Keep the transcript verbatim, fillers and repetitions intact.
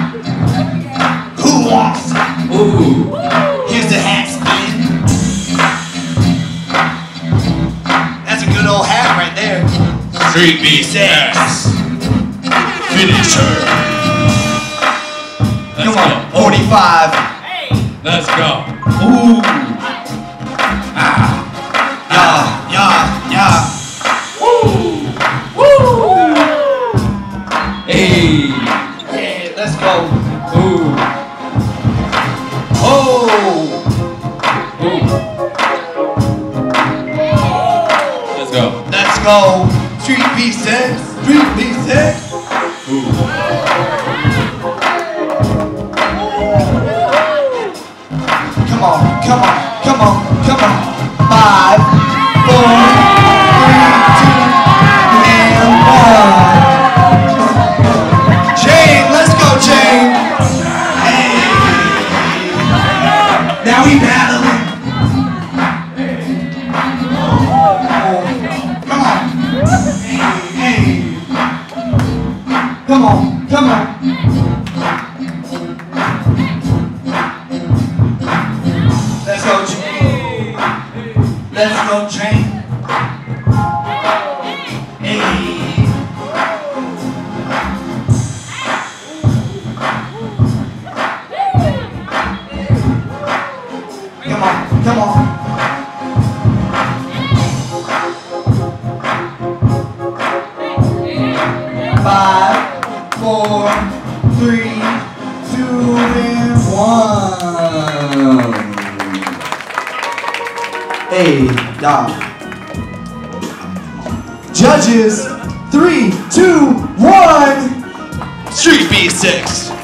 Who wants it? Ooh. Here's the hat spin. That's a good old hat right there. Streetbeast X. Finish her. Let's Come go. on, forty-five. Let's go. Ooh. Ah. Yeah, yeah, yeah. Woo. Woo. Hey. Hey, let's go. Ooh. Oh. Ooh. Let's go. Let's go. Streetbeast X. Streetbeast X. Ooh. Come on, come on, come on, come on. Five, four, three, two, and one. Jane, let's go, Jane. Hey. Now we battling. Oh, come on. Hey, hey. Come on, come on. Let's go, Jane. Let's go, Jane. Hey. Come on, come on. Five, four, three, two, and one. Hey, dog. Judges, three, two, one. Streetbeast X.